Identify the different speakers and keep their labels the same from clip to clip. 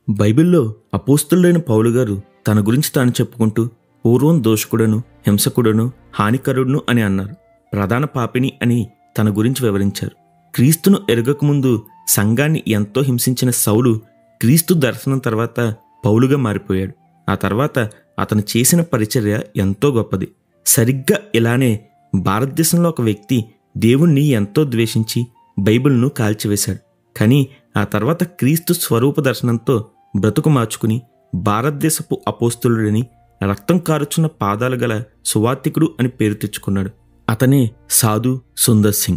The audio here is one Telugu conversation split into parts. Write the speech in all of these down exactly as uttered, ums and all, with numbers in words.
Speaker 1: బైబిల్లో అపోస్తలుడైన పౌలు గారు తన గురించి తాను చెప్పుకుంటూ పూర్వం దోషకుడను, హింసకుడను, హానికరుడును అని అన్నారు. ప్రధాన పాపిని అని తన గురించి వివరించారు. క్రీస్తును ఎరగకముందు సంఘాన్ని ఎంతో హింసించిన సౌలు క్రీస్తు దర్శనం తర్వాత పౌలుగా మారిపోయాడు. ఆ తర్వాత అతను చేసిన పరిచర్య ఎంతో గొప్పది. సరిగ్గా ఇలానే భారతదేశంలో ఒక వ్యక్తి దేవుణ్ణి ఎంతో ద్వేషించి బైబిల్ను కాల్చివేశాడు. కానీ ఆ తర్వాత క్రీస్తు స్వరూప దర్శనంతో బ్రతుకు మార్చుకుని భారతదేశపు అపోస్తలుడని, రక్తం కారుచున్న పాదాలు గల సువార్తికుడు అని పేరు తెచ్చుకున్నాడు. అతనే సాధు సుందర్ సింగ్.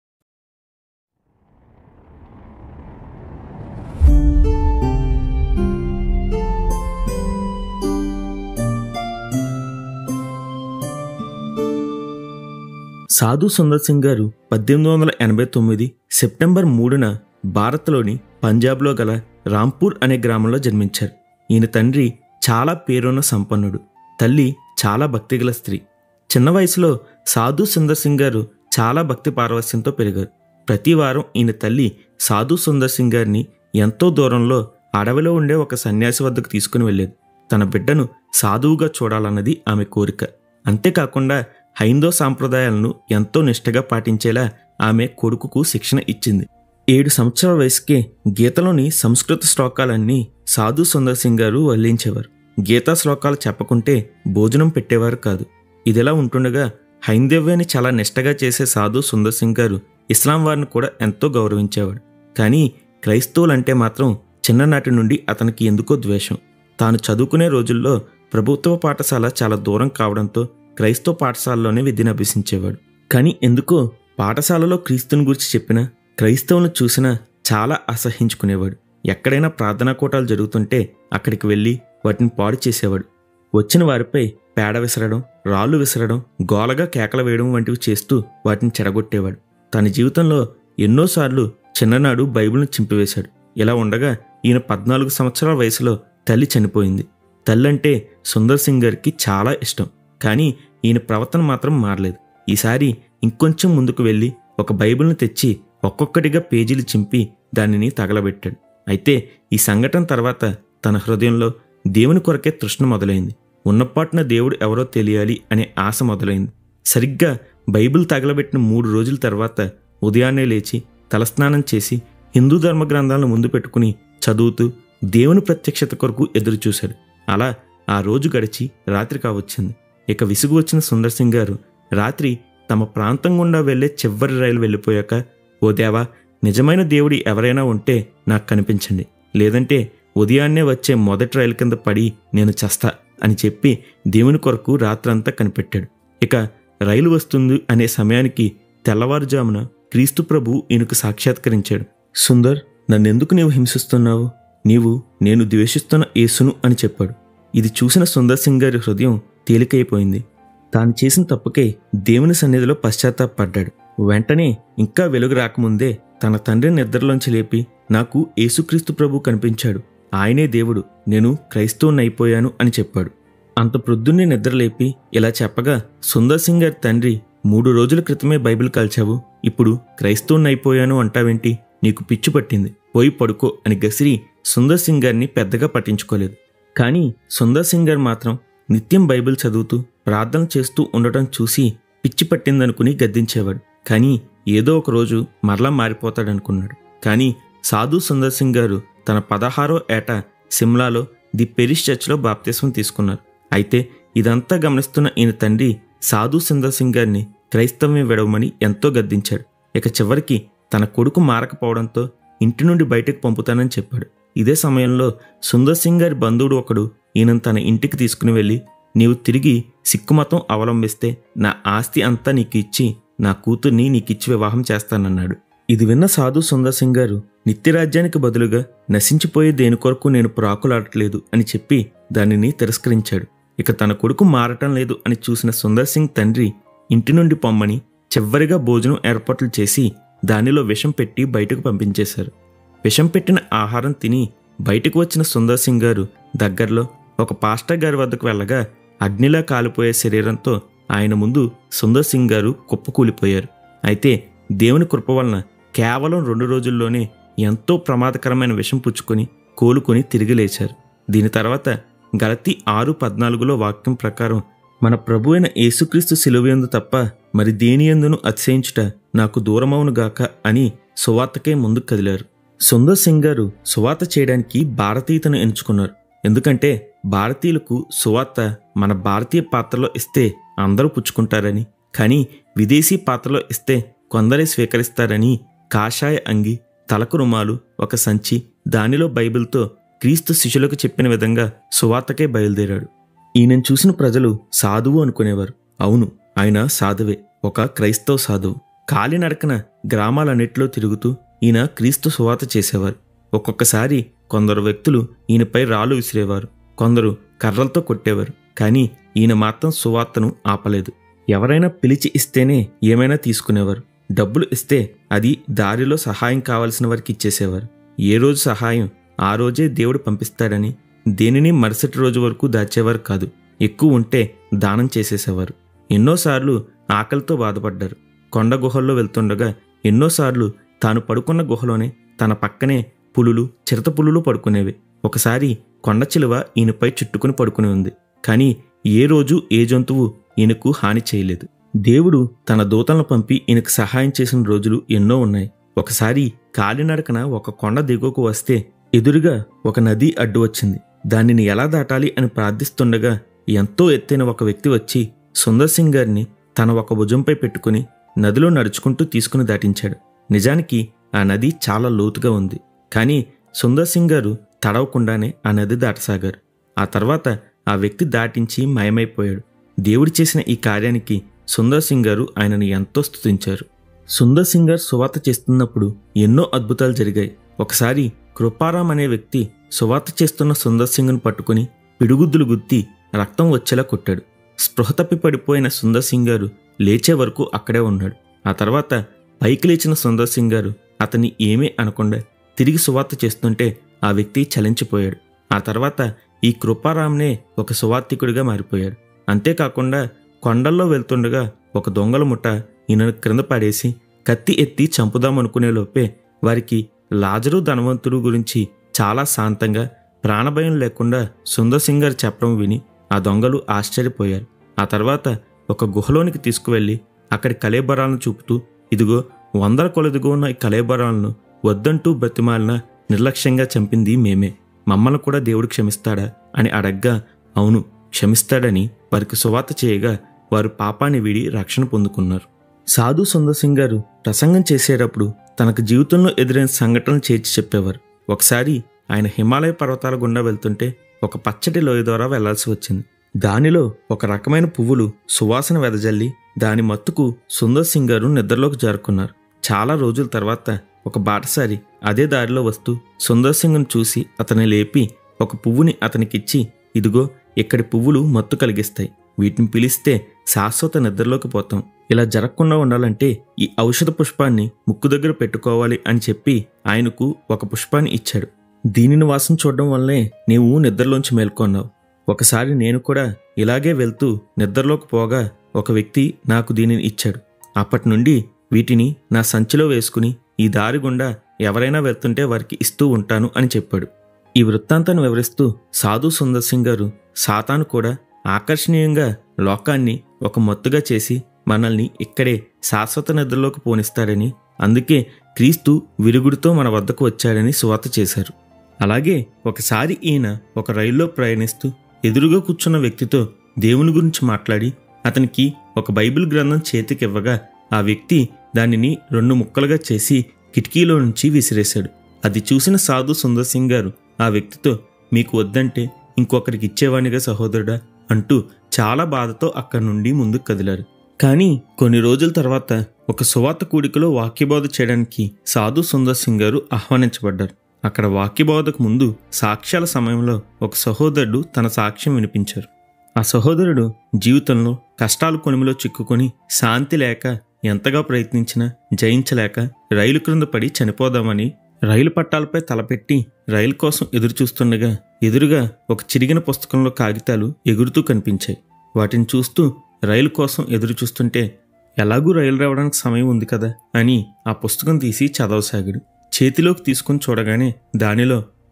Speaker 1: సాధు సుందర్ సింగ్ గారు పద్దెనిమిది వందల ఎనభై తొమ్మిది సెప్టెంబర్ మూడున భారత్లోని పంజాబ్లో గల రాంపూర్ అనే గ్రామంలో జన్మించారు. ఈయన తండ్రి చాలా పేరున్న సంపన్నుడు, తల్లి చాలా భక్తిగల స్త్రీ. చిన్న వయసులో సాధు సుందర్ సింగ్ గారు చాలా భక్తి పారవస్యంతో పెరిగారు. ప్రతి వారం ఈయన తల్లి సాధు సుందర్ సింగ్ గారిని ఎంతో దూరంలో అడవిలో ఉండే ఒక సన్యాసి వద్దకు తీసుకుని వెళ్ళేది. తన బిడ్డను సాధువుగా చూడాలన్నది ఆమె కోరిక. అంతేకాకుండా హైందవ సాంప్రదాయాలను ఎంతో నిష్ఠగా పాటించేలా ఆమె కొడుకుకు శిక్షణ ఇచ్చింది. ఏడు సంవత్సరాల వయసుకే గీతలోని సంస్కృత శ్లోకాలన్నీ సాధు సుందర్ సింగ్ గారు వల్లించేవారు. గీతా శ్లోకాలు చెప్పకుంటే భోజనం పెట్టేవారు కాదు. ఇదిలా ఉంటుండగా హైందవ్యాన్ని చాలా నిష్ఠగా చేసే సాధు సుందర్ సింగ్ గారు ఇస్లాం వారిని కూడా ఎంతో గౌరవించేవాడు. కానీ క్రైస్తవులంటే మాత్రం చిన్ననాటి నుండి అతనికి ఎందుకో ద్వేషం. తాను చదువుకునే రోజుల్లో ప్రభుత్వ పాఠశాల చాలా దూరం కావడంతో క్రైస్తవ పాఠశాలలోనే విద్యను అభ్యసించేవాడు. కానీ ఎందుకో పాఠశాలలో క్రీస్తుని గురించి చెప్పినా, క్రైస్తవులను చూసినా చాలా అసహించుకునేవాడు. ఎక్కడైనా ప్రార్థనా కూటాలు జరుగుతుంటే అక్కడికి వెళ్ళి వాటిని పాడు చేసేవాడు. వచ్చిన వారిపై పేడ విసరడం, రాళ్ళు విసరడం, గోలగా కేకలు వేయడం వంటివి చేస్తూ వాటిని చెడగొట్టేవాడు. తన జీవితంలో ఎన్నోసార్లు చిన్ననాడు బైబిల్ను చింపివేశాడు. ఇలా ఉండగా ఈయన పద్నాలుగు సంవత్సరాల వయసులో తల్లి చనిపోయింది. తల్లంటే సుందర్ సింగ్ గారికి చాలా ఇష్టం. కానీ ఈయన ప్రవర్తన మాత్రం మారలేదు. ఈసారి ఇంకొంచెం ముందుకు వెళ్ళి ఒక బైబిల్ను తెచ్చి ఒక్కొక్కటిగా పేజీలు చింపి దానిని తగలబెట్టాడు. అయితే ఈ సంఘటన తర్వాత తన హృదయంలో దేవుని కొరకే తృష్ణ మొదలైంది. ఉన్నపాటున దేవుడు ఎవరో తెలియాలి అనే ఆశ మొదలైంది. సరిగ్గా బైబిల్ తగలబెట్టిన మూడు రోజుల తర్వాత ఉదయాన్నే లేచి తలస్నానం చేసి హిందూ ధర్మ గ్రంథాలను ముందు పెట్టుకుని చదువుతూ దేవుని ప్రత్యక్షత కొరకు ఎదురు చూశాడు. అలా ఆ రోజు గడిచి రాత్రి కావచ్చింది. ఇక విసుగు వచ్చిన సుందర్ సింగ్ గారు రాత్రి తమ ప్రాంతం గుండా వెళ్లే చివరి రైలు వెళ్ళిపోయాక, ఓ దేవా, నిజమైన దేవుడి ఎవరైనా ఉంటే నాకు కనిపించండి, లేదంటే ఉదయాన్నే వచ్చే మొదటి రైలు కింద పడి నేను చస్తా అని చెప్పి దేవుని కొరకు రాత్రంతా కనిపెట్టాడు. ఇక రైలు వస్తుంది అనే సమయానికి తెల్లవారుజామున క్రీస్తు ప్రభు ఈయనకు సాక్షాత్కరించాడు. సుందర్, నన్నెందుకు నీవు హింసిస్తున్నావు? నీవు నేను ద్వేషిస్తున్న యేసును అని చెప్పాడు. ఇది చూసిన సుందర్ సింగ్ గారి హృదయం తేలికైపోయింది. తాను చేసిన తప్పుకే దేవుని సన్నిధిలో పశ్చాత్తాపడ్డాడు. వెంటనే ఇంకా వెలుగు రాకముందే తన తండ్రిని నిద్రలోంచి లేపి, నాకు యేసుక్రీస్తు ప్రభు కనిపించాడు, ఆయనే దేవుడు, నేను క్రైస్తవునైపోయాను అని చెప్పాడు. అంత ప్రొద్దున్నే నిద్రలేపి ఇలా చెప్పగా సుందర్ సింగ్ గారి తండ్రి, మూడు రోజుల క్రితమే బైబిల్ కాల్చావు, ఇప్పుడు క్రైస్తవునైపోయాను అంటావేంటి? నీకు పిచ్చి పట్టింది, పోయి పడుకో అని గసిరి సుందర్ సింగ్ గారిని పెద్దగా పట్టించుకోలేదు. కానీ సుందర్ సింగ్ గారు మాత్రం నిత్యం బైబిల్ చదువుతూ ప్రార్థన చేస్తూ ఉండటం చూసి పిచ్చి పట్టిందనుకుని గద్దించేవాడు. కానీ ఏదో ఒక రోజు మరలా మారిపోతాడనుకున్నాడు. కానీ సాధు సుందర్ సింగ్ గారు తన పదహారో ఏట సిమ్లాలో ది పెరిష్ చర్చ్లో బాప్తిస్మం తీసుకున్నారు. అయితే ఇదంతా గమనిస్తున్న ఈయన తండ్రి సాధు సుందర్ సింగ్ గారిని క్రైస్తవ్యం విడవమని ఎంతో గద్దించాడు. ఇక చివరికి తన కొడుకు మారకపోవడంతో ఇంటి నుండి బయటకు పంపుతానని చెప్పాడు. ఇదే సమయంలో సుందర్ సింగ్ గారి బంధువుడు ఒకడు ఈయనను తన ఇంటికి తీసుకుని వెళ్ళి, నీవు తిరిగి సిక్కు మతం అవలంబిస్తే నా ఆస్తి అంతా నీకు ఇచ్చి నా కూతుర్ని నీకిచ్చి వివాహం చేస్తానన్నాడు. ఇది విన్న సాధు సుందర్ సింగ్ గారు, నిత్యరాజ్యానికి బదులుగా నశించిపోయే దేని కొరకు నేను ప్రాకులాడట్లేదు అని చెప్పి దానిని తిరస్కరించాడు. ఇక తన కొడుకు మారటం లేదు అని చూసిన సుందర్ సింగ్ తండ్రి ఇంటి నుండి పొమ్మని చివరిగా భోజనం ఏర్పాట్లు చేసి దానిలో విషం పెట్టి బయటకు పంపించేశారు. విషం పెట్టిన ఆహారం తిని బయటకు వచ్చిన సుందర్ సింగ్ గారు దగ్గరలో ఒక పాస్టర్ గారి వద్దకు వెళ్ళగా అగ్నిలా కాలిపోయే శరీరంతో ఆయన ముందు సుందర్ సింగ్ గారు కుప్పకూలిపోయారు. అయితే దేవుని కృప వలన కేవలం రెండు రోజుల్లోనే ఎంతో ప్రమాదకరమైన విషం పుచ్చుకొని కోలుకొని తిరిగి లేచారు. దీని తర్వాత గలతీ ఆరు పద్నాలుగులో వాక్యం ప్రకారం మన ప్రభు అయిన యేసుక్రీస్తు శిలువయందు తప్ప మరి దేనియందును అతిశయించుట నాకు దూరమవునుగాక అని సువార్తకే ముందుకు కదిలారు. సుందర్ సింగ్ గారు సువార్త చేయడానికి భారతీయతను ఎంచుకున్నారు. ఎందుకంటే భారతీయులకు సువార్త మన భారతీయ పాత్రలో ఇస్తే అందరూ పుచ్చుకుంటారని, కానీ విదేశీ పాత్రలో ఇస్తే కొందరే స్వీకరిస్తారని కాషాయ అంగి, తలకు రుమాలు, ఒక సంచి, దానిలో బైబిల్తో క్రీస్తు శిష్యులకు చెప్పిన విధంగా సువార్తకే బయలుదేరాడు. ఈయనను చూసిన ప్రజలు సాధువు అనుకునేవారు. అవును, ఆయన సాధువే, ఒక క్రైస్తవ సాధువు. కాలినడకన గ్రామాలన్నిటిలో తిరుగుతూ ఈయన క్రీస్తు సువార్త చేసేవారు. ఒక్కొక్కసారి కొందరు వ్యక్తులు ఈయనపై రాళ్ళు విసిరేవారు, కొందరు కర్రలతో కొట్టేవారు. కానీ ఈయన మాత్రం సువార్తను ఆపలేదు. ఎవరైనా పిలిచి ఇస్తేనే ఏమైనా తీసుకునేవారు. డబ్బులు ఇస్తే అది దారిలో సహాయం కావలసిన వారికి ఇచ్చేసేవారు. ఏ రోజు సహాయం ఆ రోజే దేవుడు పంపిస్తాడని దేనిని మరుసటి రోజు వరకు దాచేవారు కాదు. ఎక్కువ ఉంటే దానం చేసేసేవారు. ఎన్నోసార్లు ఆకలితో బాధపడ్డారు. కొండ గుహల్లో వెళ్తుండగా ఎన్నోసార్లు తాను పడుకున్న గుహలోనే తన పక్కనే పులులు, చిరత పులులు పడుకునేవి. ఒకసారి కొండ చిలువ ఈయనపై చుట్టుకుని పడుకుని ఉంది. కానీ ఏ రోజు ఏ జంతువు ఈయనకు హాని చేయలేదు. దేవుడు తన దూతలను పంపి ఈయనకు సహాయం చేసిన రోజులు ఎన్నో ఉన్నాయి. ఒకసారి కాలినడకన ఒక కొండ దిగువకు వస్తే ఎదురుగా ఒక నది అడ్డు వచ్చింది. దానిని ఎలా దాటాలి అని ప్రార్థిస్తుండగా ఎంతో ఎత్తైన ఒక వ్యక్తి వచ్చి సుందర్ సింగ్ గారిని తన ఒక భుజంపై పెట్టుకుని నదిలో నడుచుకుంటూ తీసుకుని దాటించాడు. నిజానికి ఆ నది చాలా లోతుగా ఉంది. కానీ సుందర్ సింగ్ గారు తడవకుండానే ఆ నది దాటసాగారు. ఆ తర్వాత ఆ వ్యక్తి దాటించి మాయమైపోయాడు. దేవుడు చేసిన ఈ కార్యానికి సుందర్ సింగ్ గారు ఆయనను ఎంతో స్తుతించారు. సుందర్ సింగ్ గారు సువార్త చేస్తున్నప్పుడు ఎన్నో అద్భుతాలు జరిగాయి. ఒకసారి కృపారాం అనే వ్యక్తి సువార్త చేస్తున్న సుందర్ సింగ్ను పట్టుకుని పిడుగుద్దులు గుద్ది రక్తం వచ్చేలా కొట్టాడు. స్పృహ తప్పి పడిపోయిన సుందర్ సింగ్ గారు లేచే వరకు అక్కడే ఉన్నాడు. ఆ తర్వాత పైకి లేచిన సుందర్ సింగ్ గారు అతన్ని ఏమీ అనకుండా తిరిగి సువార్త చేస్తుంటే ఆ వ్యక్తి చలించిపోయాడు. ఆ తర్వాత ఈ కృపారాంనే ఒక సువార్తికుడిగా మారిపోయాడు. అంతేకాకుండా కొండల్లో వెళ్తుండగా ఒక దొంగల ముఠ ఈయనను క్రింద పడేసి కత్తి ఎత్తి చంపుదామనుకునే లోపే వారికి లాజరు ధనవంతుడు గురించి చాలా శాంతంగా, ప్రాణభయం లేకుండా సుందర్ సింగ్ గారు చెప్పడం విని ఆ దొంగలు ఆశ్చర్యపోయారు. ఆ తర్వాత ఒక గుహలోనికి తీసుకువెళ్ళి అక్కడి కళేబరాలను చూపుతూ, ఇదిగో వందల కొలదిగా ఉన్న ఈ కళేబరాలను వద్దంటూ బ్రతిమాలిన నిర్లక్ష్యంగా చంపింది మేమే, మమ్మల్ని కూడా దేవుడు క్షమిస్తాడా అని అడగ్గా అవును క్షమిస్తాడని వారికి సువార్త చేయగా వారు పాపాన్ని వీడి రక్షణ పొందుకున్నారు. సాధు సుందర్ సింగ్ గారు ప్రసంగం చేసేటప్పుడు తనకు జీవితంలో ఎదురైన సంఘటనలు చేర్చి చెప్పేవారు. ఒకసారి ఆయన హిమాలయ పర్వతాల గుండా వెళ్తుంటే ఒక పచ్చటి లోయ ద్వారా వెళ్లాల్సి వచ్చింది. దానిలో ఒక రకమైన పువ్వులు సువాసన వెదజల్లి దాని మత్తుకు సుందర్ సింగ్ గారు నిద్రలోకి జారుకున్నారు. చాలా రోజుల తర్వాత ఒక బాటసారి అదే దారిలో వస్తూ సుందర్ సింగ్ను చూసి అతన్ని లేపి ఒక పువ్వుని అతనికిచ్చి, ఇదిగో ఇక్కడి పువ్వులు మత్తు కలిగిస్తాయి, వీటిని పిలిస్తే శాశ్వత నిద్రలోకి పోతాం. ఇలా జరగకుండా ఉండాలంటే ఈ ఔషధ పుష్పాన్ని ముక్కు దగ్గర పెట్టుకోవాలి అని చెప్పి ఆయనకు ఒక పుష్పాన్ని ఇచ్చాడు. దీనిని వాసన చూడడం వల్లే నీవు నిద్రలోంచి మేల్కొన్నావు. ఒకసారి నేను కూడా ఇలాగే వెళ్తూ నిద్రలోకి పోగా ఒక వ్యక్తి నాకు దీనిని ఇచ్చాడు. అప్పటి నుండి వీటిని నా సంచిలో వేసుకుని ఈ దారి గుండా ఎవరైనా వెళ్తుంటే వారికి ఇస్తూ ఉంటాను అని చెప్పాడు. ఈ వృత్తాంతాన్ని వివరిస్తూ సాధు సుందర్ సింగ్ గారు సాతాను కూడా ఆకర్షణీయంగా లోకాన్ని ఒక మత్తుగా చేసి మనల్ని ఇక్కడే శాశ్వత నిద్రలోకి పోనిస్తాడని, అందుకే క్రీస్తు విరుగుడితో మన వద్దకు వచ్చాడని సువార్త చేశారు. అలాగే ఒకసారి ఈయన ఒక రైల్లో ప్రయాణిస్తూ ఎదురుగా కూర్చున్న వ్యక్తితో దేవుని గురించి మాట్లాడి అతనికి ఒక బైబిల్ గ్రంథం చేతికివ్వగా ఆ వ్యక్తి దానిని రెండు ముక్కలుగా చేసి కిటికీలో నుంచి విసిరేశాడు. అది చూసిన సాధు సుందర్ సింగ్ గారు ఆ వ్యక్తితో, మీకు వద్దంటే ఇంకొకరికి ఇచ్చేవానిగా సహోదరుడా అంటూ చాలా బాధతో అక్కడి నుండి ముందుకు కదిలారు. కానీ కొన్ని రోజుల తర్వాత ఒక సువార్త కూడికలో వాక్యబోధ చేయడానికి సాధు సుందర్ సింగ్ గారు ఆహ్వానించబడ్డారు. అక్కడ వాక్యబోధకు ముందు సాక్ష్యాల సమయంలో ఒక సహోదరుడు తన సాక్ష్యం వినిపించారు. ఆ సహోదరుడు జీవితంలో కష్టాలు కొనిమిలో చిక్కుకొని శాంతి లేక ఎంతగా ప్రయత్నించినా జయించలేక రైలు క్రింద పడి చనిపోదామని రైలు పట్టాలపై తలపెట్టి రైలు కోసం ఎదురు చూస్తుండగా ఎదురుగా ఒక చిరిగిన పుస్తకంలో కాగితాలు ఎగురుతూ కనిపించాయి. వాటిని చూస్తూ రైలు కోసం ఎదురు చూస్తుంటే ఎలాగూ రైలు రావడానికి సమయం ఉంది కదా అని ఆ పుస్తకం తీసి చదవసాగాడు. చేతిలోకి తీసుకుని చూడగానే దానిలో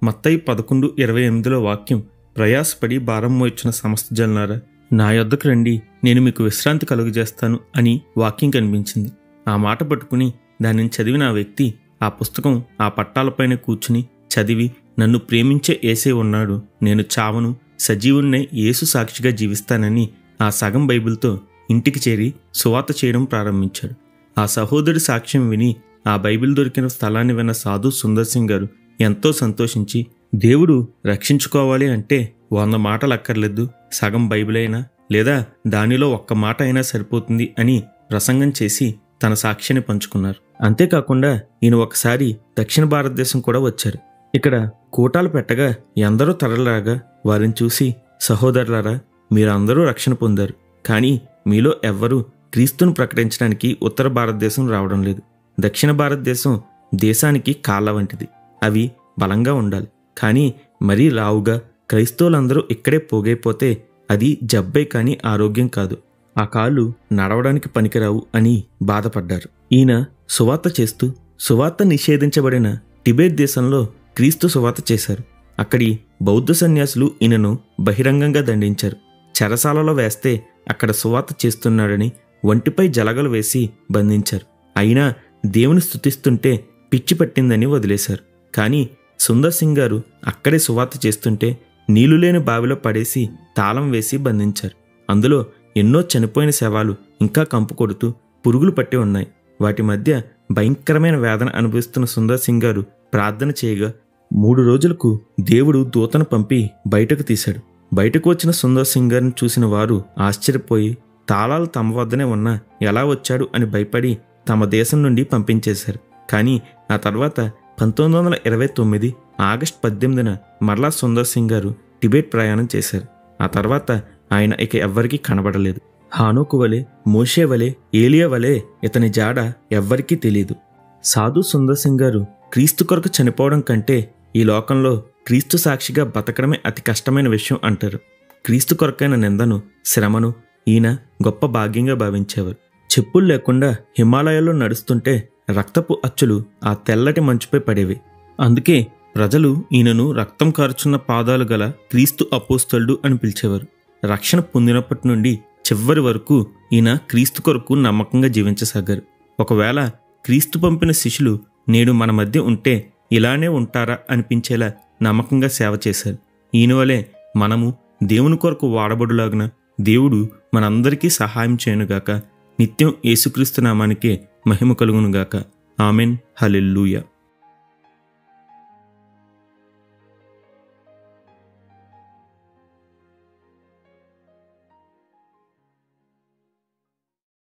Speaker 1: మత్తయి పదకొండు ఇరవై ఎనిమిదిలో వాక్యం, ప్రయాసపడి భారం మోయించిన సమస్త జనులారా నా యొద్దకు రండి, నేను మీకు విశ్రాంతి కలుగజేస్తాను అని వాక్యం కనిపించింది. ఆ మాట పట్టుకుని దానిని చదివిన ఆ వ్యక్తి ఆ పుస్తకం ఆ పట్టాలపైన కూర్చుని చదివి, నన్ను ప్రేమించే యేసే ఉన్నాడు, నేను చావను, సజీవున్నే యేసు సాక్షిగా జీవిస్తానని ఆ సగం బైబిల్తో ఇంటికి చేరి సువార్త చేయడం ప్రారంభించాడు. ఆ సహోదరుడి సాక్ష్యం విని ఆ బైబిల్ దొరికిన స్థలాన్ని విన్న సాధు సుందర్ సింగ్ గారు ఎంతో సంతోషించి, దేవుడు రక్షించుకోవాలి అంటే వంద మాటలు అక్కర్లేదు, సగం బైబిల్ అయినా లేదా దానిలో ఒక్క మాట అయినా సరిపోతుంది అని ప్రసంగం చేసి తన సాక్ష్యాన్ని పంచుకున్నారు. అంతేకాకుండా ఈయన ఒకసారి దక్షిణ భారతదేశం కూడా వచ్చారు. ఇక్కడ కూటాలు పెట్టగా ఎందరో తరలిరాగా వారిని చూసి, సహోదరులారా, మీరందరూ రక్షణ పొందారు, కానీ మీలో ఎవ్వరూ క్రీస్తును ప్రకటించడానికి ఉత్తర భారతదేశం రావడం లేదు. దక్షిణ భారతదేశం దేశానికి కాళ్ళ వంటిది, అవి బలంగా ఉండాలి, కానీ మరీ లావుగా క్రైస్తవులందరూ ఇక్కడే పోగైపోతే అది జబ్బే కానీ ఆరోగ్యం కాదు, ఆ కాళ్ళు నడవడానికి పనికిరావు అని బాధపడ్డారు. ఈయన సువార్త చేస్తూ సువార్త నిషేధించబడిన టిబెట్ దేశంలో క్రీస్తు సువార్త చేశారు. అక్కడి బౌద్ధ సన్యాసులు ఈయనను బహిరంగంగా దండించారు. చెరసాలలో వేస్తే అక్కడ సువార్త చేస్తున్నాడని ఒంటిపై జలగలు వేసి బంధించారు. అయినా దేవుని స్తుతిస్తుంటే పిచ్చి పట్టిందని వదిలేశారు. కానీ సుందర్ సింగ్ గారు అక్కడే సువార్త చేస్తుంటే నీళ్లు లేని బావిలో పడేసి తాళం వేసి బంధించారు. అందులో ఎన్నో చనిపోయిన శవాలు ఇంకా కంపు కొడుతూ పురుగులు పట్టి ఉన్నాయి. వాటి మధ్య భయంకరమైన వేదన అనుభవిస్తున్న సుందర్ సింగ్ గారు ప్రార్థన చేయగా మూడు రోజులకు దేవుడు దూతను పంపి బయటకు తీశాడు. బయటకు వచ్చిన సుందర్ సింగ్ గారిని చూసిన వారు ఆశ్చర్యపోయి, తాళాలు తమ వద్దనే ఉన్నా ఎలా వచ్చాడు అని భయపడి తమ దేశం నుండి పంపించేశారు. కానీ ఆ తర్వాత పంతొమ్మిది వందల ఇరవై తొమ్మిది ఆగస్టు పద్దెనిమిదిన మరలా సుందర్ సింగ్ గారు టిబెట్ ప్రయాణం చేశారు. ఆ తర్వాత ఆయన ఇక ఎవ్వరికీ కనబడలేదు. హానోకు వలె, మోషే వలె, ఏలియా వలె ఇతని జాడ ఎవ్వరికీ తెలియదు. సాధు సుందర్ సింగ్ గారు క్రీస్తు కొరకు చనిపోవడం కంటే ఈ లోకంలో క్రీస్తు సాక్షిగా బతకడమే అతి కష్టమైన విషయం అంటారు. క్రీస్తు కొరకైన నిందను, శ్రమను ఈయన గొప్ప భాగ్యంగా భావించేవారు. చెప్పులు లేకుండా హిమాలయాల్లో నడుస్తుంటే రక్తపు అచ్చులు ఆ తెల్లటి మంచుపై పడేవి. అందుకే ప్రజలు ఈయనను రక్తం కారుచున్న పాదాలు గల క్రీస్తు అపోస్తలుడు అని పిలిచేవారు. రక్షణ పొందినప్పటి నుండి చివరి వరకు ఈయన క్రీస్తు కొరకు నమ్మకంగా జీవించసాగారు. ఒకవేళ క్రీస్తు పంపిన శిష్యులు నేడు మన మధ్య ఉంటే ఇలానే ఉంటారా అనిపించేలా నమ్మకంగా సేవ చేశారు. ఈయన వలె మనము దేవుని కొరకు వాడబడులాగున దేవుడు మనందరికీ సహాయం చేయనుగాక. నిత్యం యేసుక్రీస్తు నామానికే మహిమ కలుగునుగాక. ఆమెన్. హల్లెలూయా.